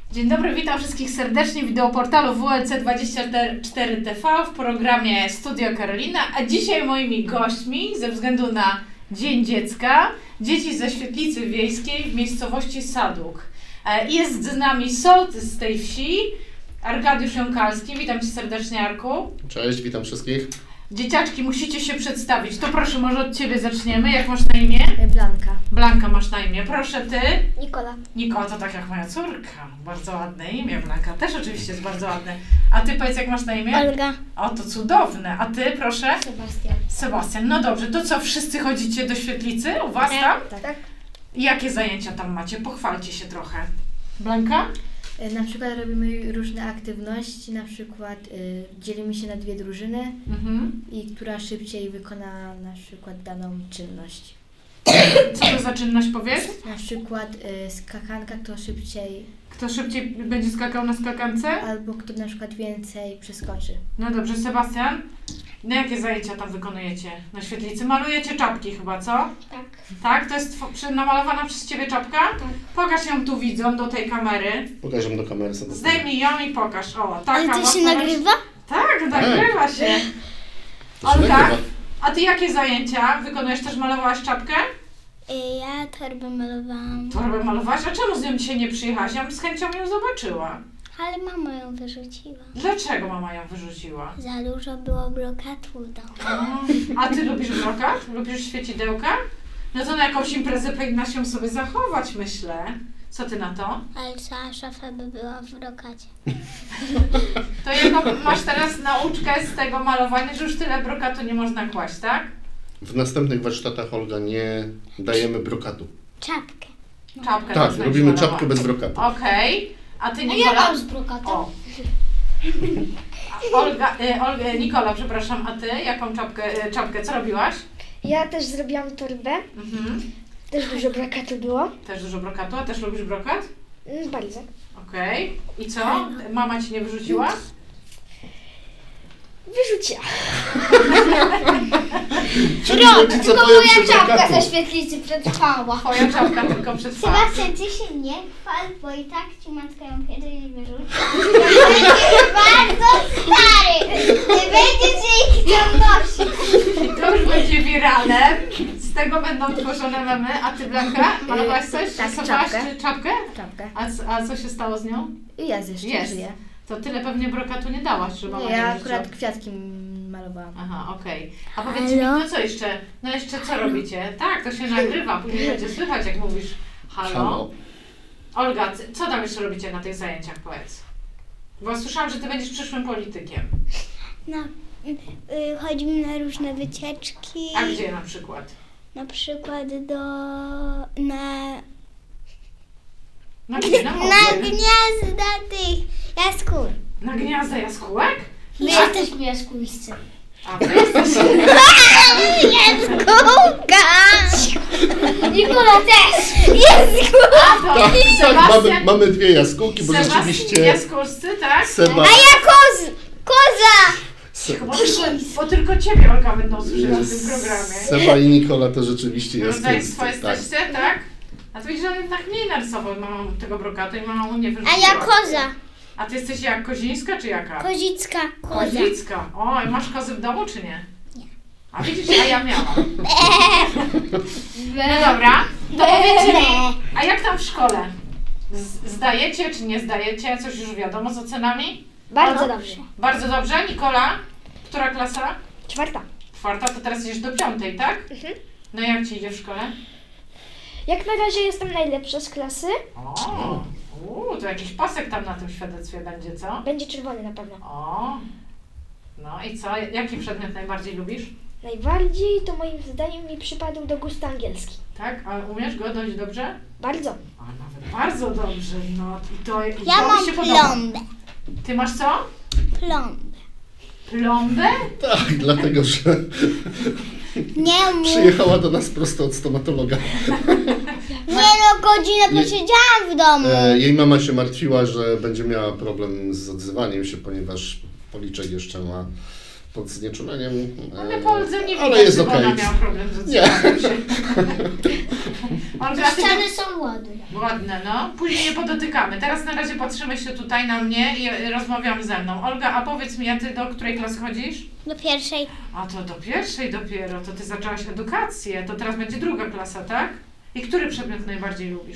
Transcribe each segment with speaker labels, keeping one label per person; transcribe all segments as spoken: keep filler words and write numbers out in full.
Speaker 1: Dzień dobry, witam wszystkich serdecznie w wideoportalu W L C dwadzieścia cztery T V w programie Studio Karolina, a dzisiaj moimi gośćmi ze względu na Dzień Dziecka, dzieci ze Świetlicy Wiejskiej w miejscowości Sadłuk. Jest z nami sołtys z tej wsi, Arkadiusz Jąkalski. Witam Cię serdecznie, Arku.
Speaker 2: Cześć, witam wszystkich.
Speaker 1: Dzieciaczki, musicie się przedstawić. To proszę, może od Ciebie zaczniemy. Jak masz na imię?
Speaker 3: Blanka.
Speaker 1: Blanka masz na imię. Proszę Ty.
Speaker 3: Nikola.
Speaker 1: Nikola, to tak jak moja córka. Bardzo ładne imię. Blanka też oczywiście jest bardzo ładne. A Ty powiedz, jak masz na imię?
Speaker 3: Olga.
Speaker 1: O, to cudowne. A Ty, proszę?
Speaker 3: Sebastian.
Speaker 1: Sebastian. No dobrze, to co, wszyscy chodzicie do Świetlicy u Was tam?
Speaker 3: Tak. tak.
Speaker 1: Jakie zajęcia tam macie? Pochwalcie się trochę. Blanka?
Speaker 3: Na przykład robimy różne aktywności, na przykład y, dzielimy się na dwie drużyny
Speaker 1: Mhm.
Speaker 3: i która szybciej wykona na przykład daną czynność.
Speaker 1: Co to za czynność powiedz?
Speaker 3: Na przykład y, skakanka, kto szybciej,
Speaker 1: Kto szybciej będzie skakał na skakance?
Speaker 3: albo kto na przykład więcej przeskoczy.
Speaker 1: No dobrze, Sebastian. No jakie zajęcia tam wykonujecie na Świetlicy? Malujecie czapki chyba, co?
Speaker 3: Tak.
Speaker 1: Tak? To jest tw- namalowana przez Ciebie czapka?
Speaker 3: Tak.
Speaker 1: Pokaż ją tu widzom do tej kamery.
Speaker 2: Pokażę do kamery sobie.
Speaker 1: Zdejmij ją i pokaż. O, taka.
Speaker 4: Ale to się
Speaker 1: mocno-
Speaker 4: nagrywa?
Speaker 1: Tak, nagrywa się.
Speaker 2: To się
Speaker 1: Olga,
Speaker 2: nagrywa.
Speaker 1: a Ty jakie zajęcia? Wykonujesz też, malowałaś czapkę?
Speaker 4: Ja torbę malowałam,
Speaker 1: Torbę malowałaś? A czemu z nią dzisiaj nie przyjechałaś? Ja bym z chęcią ją zobaczyła.
Speaker 4: ale mama ją wyrzuciła.
Speaker 1: Dlaczego mama ją wyrzuciła?
Speaker 4: Za dużo było brokatu w domu.
Speaker 1: A Ty lubisz brokat? Lubisz świecidełka? No to na jakąś imprezę powinnaś ją sobie zachować, myślę. Co Ty na to?
Speaker 4: Ale cała szafa by była w brokacie.
Speaker 1: To jako masz teraz nauczkę z tego malowania, że już tyle brokatu nie można kłaść, tak?
Speaker 2: W następnych warsztatach, Olga, nie dajemy brokatu.
Speaker 4: Czapkę.
Speaker 1: Czapkę
Speaker 2: Tak,
Speaker 1: można
Speaker 2: robimy
Speaker 1: malować.
Speaker 2: czapkę bez brokatu.
Speaker 1: Okej. A Ty,
Speaker 4: No
Speaker 1: Nikola?
Speaker 4: ja mam z brokatem.
Speaker 1: O. A Olga, y, Olga, Nikola, przepraszam, a Ty jaką czapkę, y, czapkę, co robiłaś?
Speaker 5: Ja też zrobiłam torbę,
Speaker 1: Mhm.
Speaker 5: też dużo brokatu było.
Speaker 1: Też dużo brokatu, a też lubisz brokat?
Speaker 5: Mm, Bardzo.
Speaker 1: Okej. I co? Mama Ci nie wyrzuciła?
Speaker 5: Wyrzuciła.
Speaker 2: Czyli rodzice boją się brokatu.
Speaker 4: ze świetlicy przetrwała.
Speaker 1: Twoja czapka tylko przetrwała.
Speaker 4: Sebastian, ty się nie chwal, bo i tak ci matka ją kiedyś wyrzuci. Będziesz bardzo stary. Nie będziesz ich tam nosić.
Speaker 1: I to już będzie wiralem. Z tego będą tworzone memy. A Ty, Blanka, malowałaś coś?
Speaker 3: tak,
Speaker 1: Rysowałaś
Speaker 3: czapkę.
Speaker 1: czy czapkę?
Speaker 3: Czapkę.
Speaker 1: A, c- a co się stało z nią?
Speaker 3: I ja jeszcze
Speaker 1: Jest.
Speaker 3: żyję.
Speaker 1: To tyle pewnie brokatu nie dałaś, że mama
Speaker 3: Nie,
Speaker 1: nie
Speaker 3: ja
Speaker 1: wyrzuciła.
Speaker 3: akurat kwiatki malowałam.
Speaker 1: Aha, okej. A powiedzcie mi, no co jeszcze? No jeszcze co robicie? Tak, to się nagrywa, później będzie słychać, jak mówisz halo.
Speaker 2: Halo.
Speaker 1: Olga, c- co tam jeszcze robicie na tych zajęciach, powiedz? Bo słyszałam, że Ty będziesz przyszłym politykiem.
Speaker 4: No, y, y, chodzimy na różne wycieczki.
Speaker 1: A gdzie na przykład?
Speaker 4: Na przykład do... na...
Speaker 1: Na gdzie? Na
Speaker 4: Na
Speaker 1: morzu?
Speaker 4: gniazda tych jaskół.
Speaker 1: Na gniazda jaskółek?
Speaker 4: My jesteśmy jaskółscy.
Speaker 1: A Ty jesteś...
Speaker 4: Jaskółka! Nikola też! Jaskółka!
Speaker 1: A to
Speaker 2: Tak, tak, mamy,
Speaker 1: Sebastian...
Speaker 2: mamy dwie jaskółki, bo
Speaker 1: Sebastian
Speaker 2: rzeczywiście
Speaker 1: jaskółscy, tak?
Speaker 2: Seba...
Speaker 4: A ja koz! Koza!
Speaker 2: Se,
Speaker 1: Bo tylko, bo tylko Ciebie, Olga, będą słyszeć w tym programie.
Speaker 2: Seba i Nikola to rzeczywiście jest
Speaker 1: Rodzeństwo
Speaker 2: tak.
Speaker 1: jesteście, tak? A to widzisz, że on jednak mniej narysował mamą tego brokatu i mama mu nie
Speaker 4: A
Speaker 1: wyrzuciła.
Speaker 4: ja koza!
Speaker 1: A Ty jesteś jak Kozińska czy jaka?
Speaker 4: Kozicka. Koza.
Speaker 1: Kozicka. O, i masz kozy w domu czy nie?
Speaker 4: Nie.
Speaker 1: A widzisz, a ja miałam. No dobra, to powiedzcie mi, a jak tam w szkole? Z- Zdajecie czy nie zdajecie? Coś już wiadomo z ocenami?
Speaker 5: Bardzo
Speaker 1: No.
Speaker 5: dobrze.
Speaker 1: Bardzo dobrze. Nikola, która klasa?
Speaker 5: Czwarta.
Speaker 1: Czwarta, to teraz idziesz do piątej, tak?
Speaker 5: Mhm.
Speaker 1: No jak Ci idzie w szkole?
Speaker 5: Jak na razie jestem najlepsza z klasy.
Speaker 1: O, uu, to jakiś pasek tam na tym świadectwie będzie, co?
Speaker 5: Będzie czerwony na pewno.
Speaker 1: O, no i co? Jaki przedmiot najbardziej lubisz?
Speaker 5: Najbardziej to moim zdaniem mi przypadł do gustu angielski.
Speaker 1: Tak? A umiesz go dość dobrze?
Speaker 5: Bardzo.
Speaker 1: A nawet bardzo dobrze, no i to, i
Speaker 4: Ja
Speaker 1: to
Speaker 4: mam
Speaker 1: mi się podoba.
Speaker 4: plombę.
Speaker 1: Ty masz co?
Speaker 4: Plombę.
Speaker 1: Plombę?
Speaker 2: Tak, dlatego, że
Speaker 4: Nie mów.
Speaker 2: przyjechała do nas prosto od stomatologa.
Speaker 4: Nie no, godzinę
Speaker 2: Nie.
Speaker 4: posiedziałam w domu.
Speaker 2: E, jej mama się martwiła, że będzie miała problem z odzywaniem się, ponieważ policzek jeszcze ma pod znieczuleniem.
Speaker 1: Ale po Oldze nie
Speaker 2: ale
Speaker 1: widać,
Speaker 2: jest
Speaker 1: żeby
Speaker 2: okej.
Speaker 1: ona miała problem z
Speaker 2: Nie.
Speaker 1: odzywaniem się. Olga, ty
Speaker 4: Ściany są ładne.
Speaker 1: ładne, no. Później je podotykamy. Teraz na razie patrzymy się tutaj na mnie i rozmawiamy ze mną. Olga, a powiedz mi, a ty do której klasy chodzisz?
Speaker 4: Do pierwszej.
Speaker 1: A to do pierwszej dopiero, to ty zaczęłaś edukację. To teraz będzie druga klasa, tak? I który przedmiot najbardziej lubisz?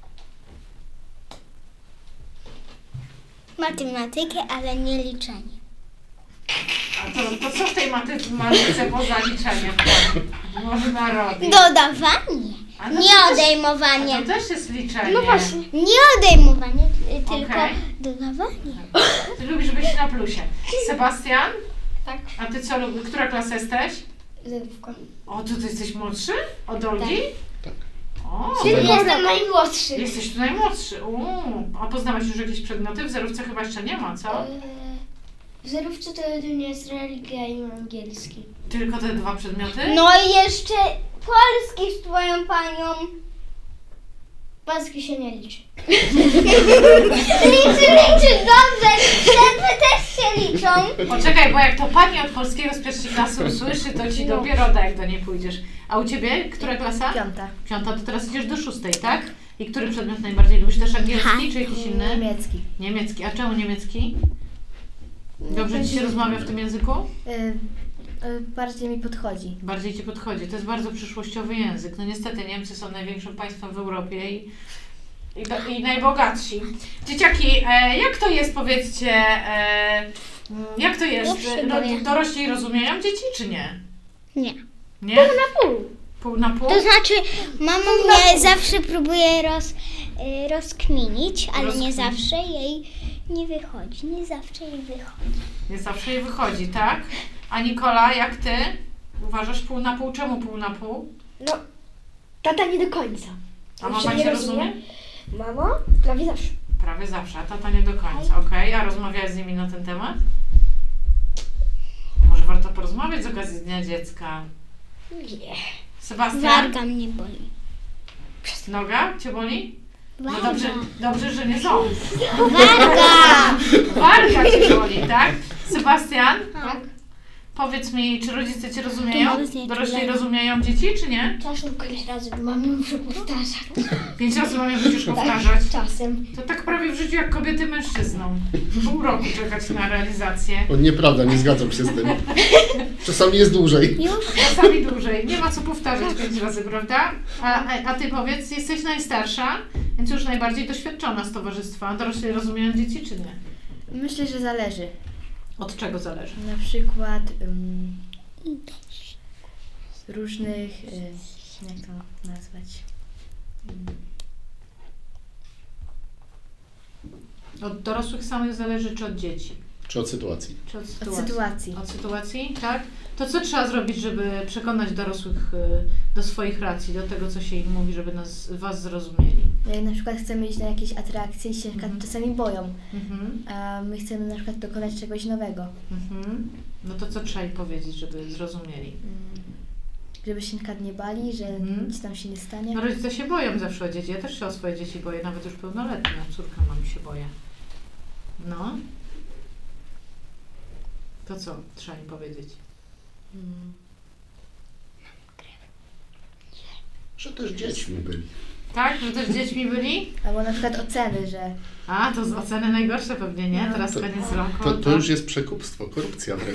Speaker 4: Matematykę, ale nie liczenie.
Speaker 1: A to, to co w tej maty- matematyce poza liczeniem? Może narody.
Speaker 4: Dodawanie.
Speaker 1: A no
Speaker 4: Nie
Speaker 1: to też-
Speaker 4: odejmowanie.
Speaker 1: A to też jest liczenie.
Speaker 5: No właśnie.
Speaker 4: Nie odejmowanie, y, tylko
Speaker 1: Okej.
Speaker 4: dodawanie.
Speaker 1: Ty lubisz być na plusie. Sebastian?
Speaker 5: Tak.
Speaker 1: A ty co lubisz? Która klasa jesteś?
Speaker 5: Zerówka.
Speaker 1: O, to ty jesteś młodszy? Od Olgi?
Speaker 2: Tak.
Speaker 1: O,
Speaker 2: Czyli
Speaker 1: to-
Speaker 5: Jestem najmłodszy.
Speaker 1: jesteś tu najmłodszy. Uuu, a poznałeś już jakieś przedmioty? W zerówce chyba jeszcze nie ma, co?
Speaker 5: Eee, W zerówce to jedynie jest religia i angielski.
Speaker 1: Tylko te dwa przedmioty?
Speaker 4: No i jeszcze polski z twoją panią.
Speaker 5: Polski się nie liczy.
Speaker 4: Liczy, liczy, dobrze. Przerwy też się liczą.
Speaker 1: Poczekaj, bo jak to pani od polskiego z pierwszej klasy usłyszy, to ci dopiero da, jak do niej pójdziesz. A u ciebie? Która klasa?
Speaker 3: Piąta.
Speaker 1: Piąta, to teraz idziesz do szóstej, tak? I który przedmiot najbardziej lubisz? Też angielski czy jakiś inny?
Speaker 3: Niemiecki.
Speaker 1: Niemiecki. A czemu niemiecki? Dobrze ci się rozmawia w tym języku?
Speaker 3: Y, y, bardziej mi podchodzi.
Speaker 1: Bardziej ci podchodzi. To jest bardzo przyszłościowy język. No niestety Niemcy są największym państwem w Europie i, i, do- i najbogatsi. Dzieciaki, e, jak to jest, powiedzcie, e, mm, jak to jest?
Speaker 4: Już się
Speaker 1: Ro,
Speaker 4: boję.
Speaker 1: dorośli rozumieją dzieci, czy nie?
Speaker 4: Nie.
Speaker 1: Nie? Pół
Speaker 5: Na pół.
Speaker 1: Pół na pół?
Speaker 4: To znaczy, mama mnie zawsze próbuje roz, y, rozkminić, ale nie
Speaker 1: Rozkmin-
Speaker 4: zawsze jej nie wychodzi. Nie zawsze jej wychodzi.
Speaker 1: Nie zawsze jej wychodzi, tak? A Nikola, jak ty? Uważasz pół na pół? Czemu pół na pół?
Speaker 5: No, tata nie do końca.
Speaker 1: A
Speaker 5: Zawsze
Speaker 1: mama
Speaker 5: nie
Speaker 1: cię
Speaker 5: rozumie.
Speaker 1: rozumie?
Speaker 5: Mama? Prawie zawsze.
Speaker 1: Prawie zawsze, a tata nie do końca, okej. A rozmawiałaś z nimi na ten temat? Może warto porozmawiać z okazji Dnia Dziecka?
Speaker 5: Nie.
Speaker 1: Sebastian?
Speaker 4: Warga mnie boli.
Speaker 1: Noga cię boli? No
Speaker 4: Warga.
Speaker 1: dobrze, dobrze, że nie ząb.
Speaker 4: Warga!
Speaker 1: Warga cię boli, tak? Sebastian,
Speaker 5: Tak.
Speaker 1: powiedz mi, czy rodzice cię
Speaker 4: To
Speaker 1: rozumieją?
Speaker 4: mamy z niej
Speaker 1: Dorośli
Speaker 4: tyle.
Speaker 1: rozumieją dzieci, czy nie?
Speaker 5: Czasem pięć razy mamie muszę powtarzać.
Speaker 1: Pięć razy mamie musisz powtarzać.
Speaker 5: Czasem.
Speaker 1: To tak prawie w życiu jak kobiety mężczyzną. Pół roku czekać na realizację.
Speaker 2: O, nieprawda, nie zgadzam się z tym. Czasami jest dłużej.
Speaker 4: Już?
Speaker 1: Czasami dłużej. Nie ma co powtarzać pięć razy, prawda? A, a, a ty powiedz, jesteś najstarsza, więc już najbardziej doświadczona z towarzystwa. Dorośli rozumieją dzieci, czy nie?
Speaker 3: Myślę, że zależy.
Speaker 1: Od czego zależy?
Speaker 3: Na przykład ym, z różnych, y, jak to nazwać? Ym,
Speaker 1: Od dorosłych samych zależy, czy od dzieci?
Speaker 2: Czy od sytuacji?
Speaker 1: Czy od
Speaker 3: Od
Speaker 1: sytuacji?
Speaker 3: sytuacji.
Speaker 1: Od sytuacji, tak? To co trzeba zrobić, żeby przekonać dorosłych y, do swoich racji, do tego, co się im mówi, żeby nas, was zrozumieli?
Speaker 3: Jak na przykład chcemy iść na jakieś atrakcje i się na przykład
Speaker 1: Mhm.
Speaker 3: czasami boją,
Speaker 1: Mhm.
Speaker 3: a my chcemy na przykład dokonać czegoś nowego.
Speaker 1: Mhm. No to co trzeba im powiedzieć, żeby zrozumieli?
Speaker 3: Ym, Żeby się na przykład nie bali, że
Speaker 1: Mhm.
Speaker 3: nic tam się nie stanie.
Speaker 1: No rodzice się boją zawsze o dzieci. Ja też się o swoje dzieci boję, nawet już pełnoletnia córka mam się boję. No. To co trzeba im powiedzieć?
Speaker 3: Ym,
Speaker 2: Że też dziećmi byli.
Speaker 1: Tak? Że też z dziećmi byli?
Speaker 3: Albo na przykład oceny, że
Speaker 1: A, to z oceny najgorsze pewnie, nie?
Speaker 3: No.
Speaker 1: Teraz
Speaker 2: To-
Speaker 1: koniec roku.
Speaker 2: To, to już jest przekupstwo, korupcja wręcz.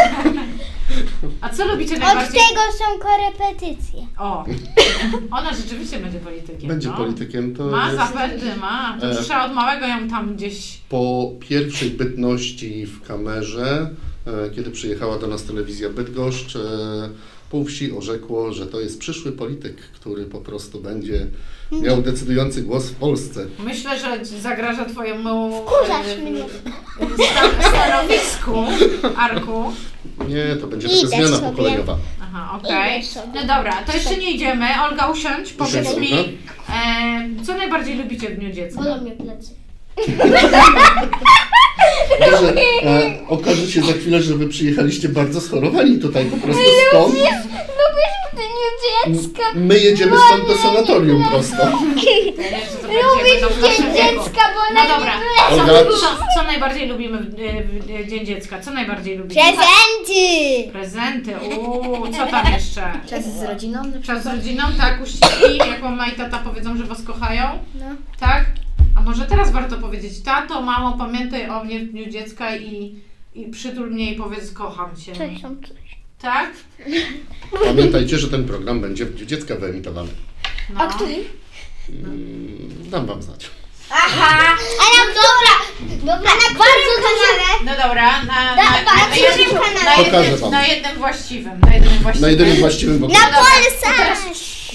Speaker 1: A co lubicie
Speaker 4: Od
Speaker 1: najbardziej?
Speaker 4: tego są korepetycje.
Speaker 1: O! Ona rzeczywiście będzie politykiem.
Speaker 2: Będzie
Speaker 1: no.
Speaker 2: politykiem, to
Speaker 1: Ma
Speaker 2: jest
Speaker 1: zapędy, ma. To
Speaker 2: E.
Speaker 1: trzeba od małego ją tam gdzieś...
Speaker 2: po pierwszej bytności w kamerze, e, kiedy przyjechała do nas telewizja Bydgoszcz, e, pół wsi orzekło, że to jest przyszły polityk, który po prostu będzie miał decydujący głos w Polsce.
Speaker 1: Myślę, że zagraża twojemu
Speaker 4: Wkurzasz
Speaker 1: e,
Speaker 4: mnie.
Speaker 1: sta- stanowisku, Arku.
Speaker 2: Nie, to będzie
Speaker 4: Idę
Speaker 2: taka zmiana
Speaker 4: sobie.
Speaker 2: pokoleniowa.
Speaker 1: Aha, okej.
Speaker 4: Idę sobie.
Speaker 1: No dobra, to jeszcze nie idziemy. Olga, usiądź, powiedz
Speaker 2: Usiądź,
Speaker 1: mi,
Speaker 2: Olga.
Speaker 1: e, co najbardziej lubicie w Dniu Dziecka?
Speaker 5: Bolą mnie plecy.
Speaker 2: Może e, okaże się za chwilę, że wy przyjechaliście bardzo schorowani tutaj po prostu stąd.
Speaker 4: No wiesz, ty nie
Speaker 5: dziecka.
Speaker 2: My jedziemy stąd do sanatorium prosto.
Speaker 1: Ja nie wiem, co to będzie, będą w naszym
Speaker 5: Dzień
Speaker 1: wieku.
Speaker 5: dziecka, bo
Speaker 1: No
Speaker 5: ona
Speaker 1: dobra,
Speaker 5: nie
Speaker 1: co,
Speaker 2: Olga.
Speaker 1: co, co najbardziej lubimy w, w, w Dzień Dziecka? Co najbardziej lubimy?
Speaker 4: Prezenty!
Speaker 1: Prezenty, uuu, co tam jeszcze?
Speaker 3: Czas z rodziną na
Speaker 1: Czas z
Speaker 3: przykład.
Speaker 1: rodziną, tak? Uściski, jak mama i tata powiedzą, że was kochają,
Speaker 3: No.
Speaker 1: tak? A może teraz warto powiedzieć, tato, mamo, pamiętaj o mnie w Dniu Dziecka i, i przytul mnie i powiedz, kocham cię.
Speaker 5: Coś tam, coś.
Speaker 1: Tak?
Speaker 2: Pamiętajcie, że ten program będzie w Dniu Dziecka wyemitowany.
Speaker 1: No.
Speaker 5: A który?
Speaker 2: Mm, Dam wam znać.
Speaker 1: Aha!
Speaker 4: Ale dobra! Dobra, a na którym kanale?
Speaker 1: No dobra, na, na,
Speaker 4: Da-
Speaker 1: na,
Speaker 4: na
Speaker 1: na, jednym,
Speaker 4: którym kanale?
Speaker 1: na,
Speaker 2: Pokażę
Speaker 1: jednym,
Speaker 2: wam.
Speaker 1: na jednym właściwym. Na jednym właściwym.
Speaker 2: Na jedynym właściwym
Speaker 1: No
Speaker 2: boku.
Speaker 1: dobra,
Speaker 4: Polsat!
Speaker 1: to teraz,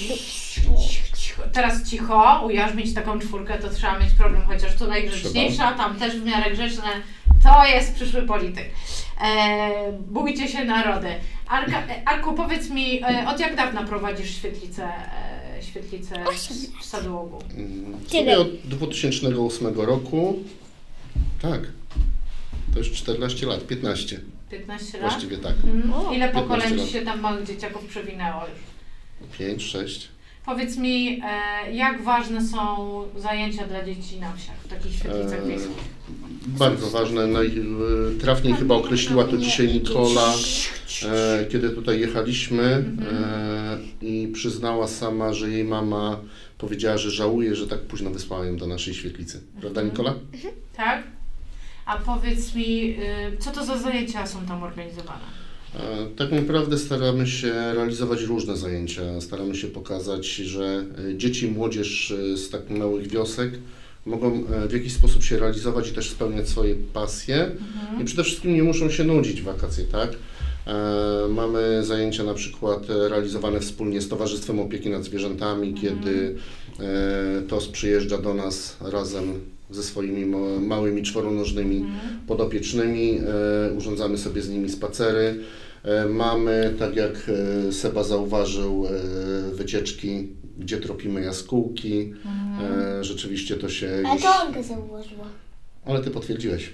Speaker 1: cicho, teraz cicho, ujarzmić taką czwórkę to trzeba mieć problem, chociaż tu najgrzeczniejsza, tam też w miarę grzeczne, to jest przyszły polityk. E, bójcie się narody. Arka, e, Arku, powiedz mi, e, od jak dawna prowadzisz świetlicę, e, świetlicę w Sadłogu?
Speaker 2: Mm, w sumie od dwa tysiące ósmego roku. Tak. To już czternaście lat, piętnaście.
Speaker 1: piętnaście lat?
Speaker 2: Właściwie tak.
Speaker 1: Mm. Ile
Speaker 2: piętnaście
Speaker 1: pokoleń
Speaker 2: lat.
Speaker 1: ci się tam małych dzieciaków przewinęło już?
Speaker 2: pięć, sześć.
Speaker 1: Powiedz mi, e, jak ważne są zajęcia dla dzieci na wsiach, w takich świetlicach
Speaker 2: Eee,
Speaker 1: wiejskich?
Speaker 2: Bardzo ważne. Najtrafniej chyba określiła to dzisiaj Nikola, e, kiedy tutaj jechaliśmy e, i przyznała sama, że jej mama powiedziała, że żałuje, że tak późno wysłała ją do naszej świetlicy. Prawda, Nikola?
Speaker 1: Tak? A powiedz mi, y, co to za zajęcia są tam organizowane?
Speaker 2: E, Tak naprawdę staramy się realizować różne zajęcia. Staramy się pokazać, że e, dzieci i młodzież e, z tak małych wiosek mogą e, w jakiś sposób się realizować i też spełniać swoje pasje. I przede wszystkim nie muszą się nudzić w wakacje, tak? E, mamy zajęcia na przykład e, realizowane wspólnie z Towarzystwem Opieki nad Zwierzętami, kiedy e, TOS przyjeżdża do nas razem ze swoimi ma- małymi czworonożnymi podopiecznymi, e, urządzamy sobie z nimi spacery. E, mamy, tak jak e, Seba zauważył, e, wycieczki, gdzie tropimy jaskółki. E, rzeczywiście to się
Speaker 5: Ale
Speaker 2: już...
Speaker 5: to Olga zauważyła.
Speaker 2: Ale ty potwierdziłeś.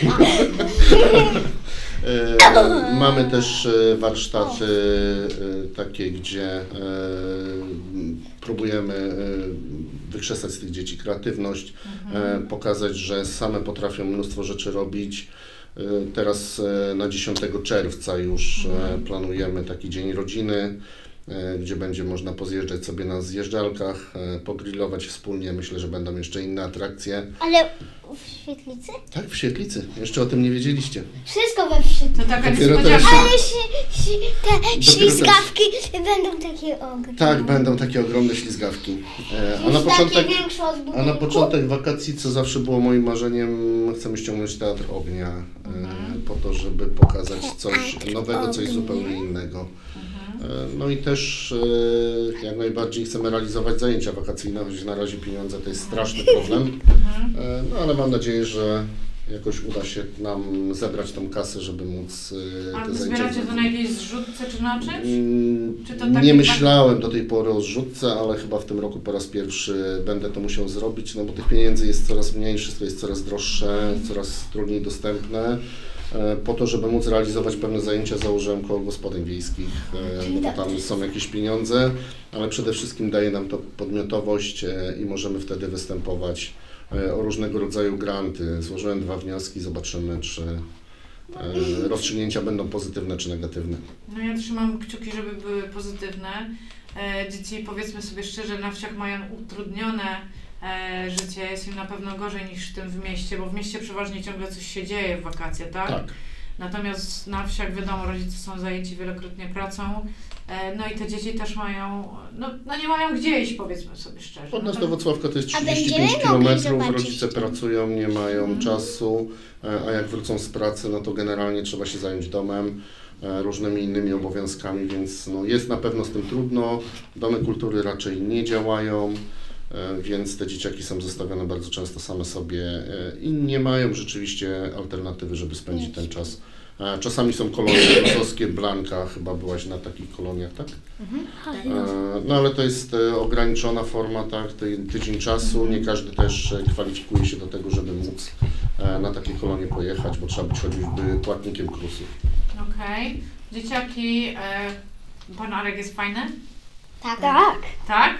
Speaker 2: e, mamy też e, warsztaty e, takie, gdzie e, próbujemy e, wykrzesać z tych dzieci kreatywność, e, pokazać, że same potrafią mnóstwo rzeczy robić. E, teraz e, na dziesiątego czerwca już e, planujemy taki dzień rodziny, e, gdzie będzie można pozjeżdżać sobie na zjeżdżalkach, e, pogrillować wspólnie. Myślę, że będą jeszcze inne atrakcje.
Speaker 5: Ale w świetlicy?
Speaker 2: Tak, w świetlicy. Jeszcze o tym nie wiedzieliście.
Speaker 5: Wszystko we świetlicy.
Speaker 1: To taka
Speaker 2: Dopiero
Speaker 1: niespodzianka.
Speaker 2: teraz-
Speaker 5: Ale si, si, te
Speaker 2: Dopiero
Speaker 5: ślizgawki będą takie ogromne.
Speaker 2: Tak, będą takie ogromne ślizgawki. E, a, na
Speaker 5: Już
Speaker 2: początek,
Speaker 5: takie większe od
Speaker 2: a
Speaker 5: budynku.
Speaker 2: na początek wakacji, co zawsze było moim marzeniem, chcemy ściągnąć Teatr Ognia e, po to, żeby pokazać coś nowego, coś zupełnie innego. E, no i też e, jak najbardziej chcemy realizować zajęcia wakacyjne, choć na razie pieniądze to jest straszny problem. E, no ale mam nadzieję, że jakoś uda się nam zebrać tą kasę, żeby móc e,
Speaker 1: A
Speaker 2: te
Speaker 1: wy
Speaker 2: zajęcia
Speaker 1: zbieracie to
Speaker 2: zrobić.
Speaker 1: na jakiejś zrzutce czy na czymś?
Speaker 2: Mm,
Speaker 1: Czy to takie
Speaker 2: Nie myślałem do tej pory o zrzutce, ale chyba w tym roku po raz pierwszy będę to musiał zrobić, no bo tych pieniędzy jest coraz mniej, wszystko jest coraz droższe, coraz trudniej dostępne. E, Po to, żeby móc realizować pewne zajęcia, założyłem koło gospodyń wiejskich, e, no bo tam są jakieś pieniądze, ale przede wszystkim daje nam to podmiotowość e, i możemy wtedy występować e, o różnego rodzaju granty. Złożyłem dwa wnioski, zobaczymy, czy e, rozstrzygnięcia będą pozytywne czy negatywne.
Speaker 1: No ja trzymam kciuki, żeby były pozytywne. E, dzieci, powiedzmy sobie szczerze, na wsiach mają utrudnione e, życie, jest im na pewno gorzej niż w tym w mieście, bo w mieście przeważnie ciągle coś się dzieje w wakacje, tak?
Speaker 2: Tak.
Speaker 1: Natomiast na wsiach, wiadomo, rodzice są zajęci wielokrotnie pracą, e, no i te dzieci też mają, no, no nie mają gdzie iść, powiedzmy sobie szczerze.
Speaker 2: Od nas
Speaker 1: No
Speaker 2: do
Speaker 1: to-
Speaker 2: Włocławka to jest
Speaker 5: A
Speaker 2: trzydzieści
Speaker 5: będziemy
Speaker 2: pięć
Speaker 5: mogli
Speaker 2: kilometrów,
Speaker 5: zobaczyć
Speaker 2: rodzice
Speaker 5: to?
Speaker 2: pracują, nie mają czasu, e, a jak wrócą z pracy, no to generalnie trzeba się zająć domem, e, różnymi innymi obowiązkami, więc no jest na pewno z tym trudno. Domy kultury raczej nie działają, e, więc te dzieciaki są zostawione bardzo często same sobie e, i nie mają rzeczywiście alternatywy, żeby spędzić ten czas. E, Czasami są kolonie kosowskie, Blanka, chyba byłaś na takich koloniach, tak? E, No ale to jest e, ograniczona forma, tak, ty, tydzień czasu, nie każdy też e, kwalifikuje się do tego, żeby móc e, na takie kolonie pojechać, bo trzeba być choćby płatnikiem krusu.
Speaker 1: Okej. Dzieciaki, e, pan Arek jest fajny?
Speaker 4: Tak.
Speaker 5: Tak.
Speaker 1: Tak?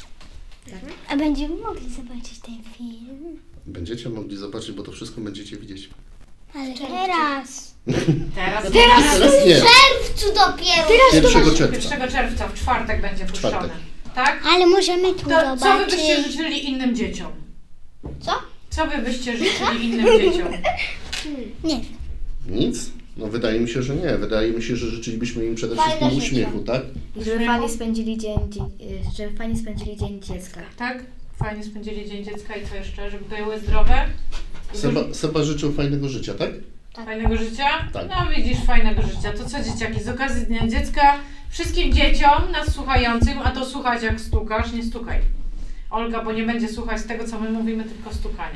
Speaker 5: A będziemy mogli zobaczyć ten film.
Speaker 2: Będziecie mogli zobaczyć, bo to wszystko będziecie widzieć.
Speaker 5: Ale teraz.
Speaker 1: Teraz.
Speaker 2: Teraz nie.
Speaker 4: W czerwcu dopiero.
Speaker 2: pierwszego czerwca.
Speaker 1: pierwszego czerwca, w czwartek będzie puszczony.
Speaker 2: czwartek.
Speaker 1: Tak?
Speaker 5: Ale możemy tu
Speaker 1: To co wy
Speaker 5: zobaczyć.
Speaker 1: byście życzyli innym dzieciom?
Speaker 4: Co?
Speaker 1: Co wy byście życzyli innym dzieciom?
Speaker 5: Nie wiem.
Speaker 2: Nic? No wydaje mi się, że nie. Wydaje mi się, że życzylibyśmy im przede
Speaker 4: Fajne
Speaker 2: wszystkim
Speaker 4: życie.
Speaker 2: uśmiechu, tak?
Speaker 3: Żeby fajnie spędzili dzień, dzień, y, żeby fajnie spędzili dzień dziecka.
Speaker 1: Tak? Fajnie spędzili Dzień Dziecka i co jeszcze? Żeby były zdrowe?
Speaker 2: Seba, Seba życzył fajnego życia, tak?
Speaker 1: Fajnego życia?
Speaker 2: Tak.
Speaker 1: No widzisz, fajnego życia. To co dzieciaki, z okazji Dnia Dziecka wszystkim dzieciom, nas słuchającym, a to słuchać jak stukasz, nie stukaj. Olga, bo nie będzie słuchać tego, co my mówimy, tylko stukania.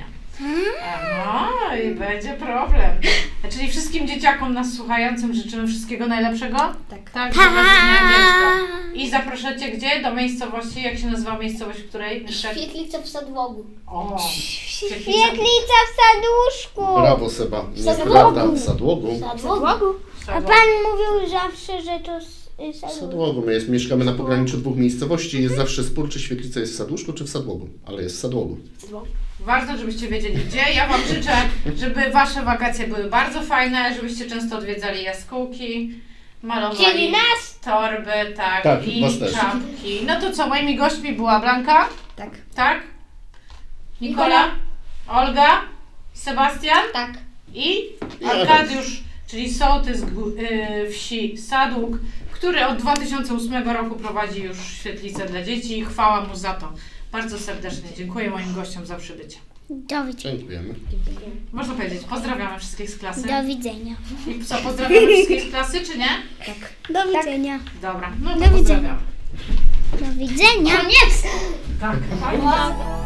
Speaker 1: A no i będzie problem. Czyli wszystkim dzieciakom nas słuchającym życzymy wszystkiego najlepszego?
Speaker 3: Tak.
Speaker 1: Tak, z okazji Dnia Dziecka. I zapraszacie gdzie? Do miejscowości, jak się nazywa miejscowość, w której mieszkacie?
Speaker 4: Świetlica w Sadłogu.
Speaker 1: O,
Speaker 4: Świetlica w Saduszku.
Speaker 2: Brawo, Seba.
Speaker 4: Sadłogu.
Speaker 2: Nieprawda, w Sadłogu.
Speaker 4: Sadłogu.
Speaker 5: A pan mówił zawsze, że to s- y,
Speaker 2: W
Speaker 5: sadło.
Speaker 2: Sadłogu. My jest, mieszkamy na pograniczu dwóch miejscowości. Jest zawsze spór, czy świetlica jest w Sadłuszku, czy w Sadłogu. Ale jest w Sadłogu.
Speaker 1: Ważne, żebyście wiedzieli gdzie. Ja Wam życzę, żeby Wasze wakacje były bardzo fajne, żebyście często odwiedzali jaskółki, malowali
Speaker 4: Czyli nas.
Speaker 1: torby, tak,
Speaker 2: Tak,
Speaker 1: i
Speaker 2: was też.
Speaker 1: czapki. No to co, moimi gośćmi była Blanka,
Speaker 3: Tak.
Speaker 1: tak? Nikola, Olga, Sebastian
Speaker 4: Tak.
Speaker 1: i Arkadiusz, czyli sołtys gó- y, wsi Sadług, który od dwa tysiące ósmego roku prowadzi już świetlicę dla dzieci i chwała mu za to. Bardzo serdecznie dziękuję moim gościom za przybycie.
Speaker 5: Do widzenia.
Speaker 2: Dziękujemy.
Speaker 1: Można powiedzieć, pozdrawiamy wszystkich z klasy.
Speaker 5: Do widzenia.
Speaker 1: I co, pozdrawiamy wszystkich z klasy, czy nie?
Speaker 5: Do widzenia.
Speaker 1: Dobra, no
Speaker 5: Do
Speaker 1: to
Speaker 5: widzenia.
Speaker 1: pozdrawiamy.
Speaker 5: Do widzenia.
Speaker 4: Koniec.
Speaker 1: Tak.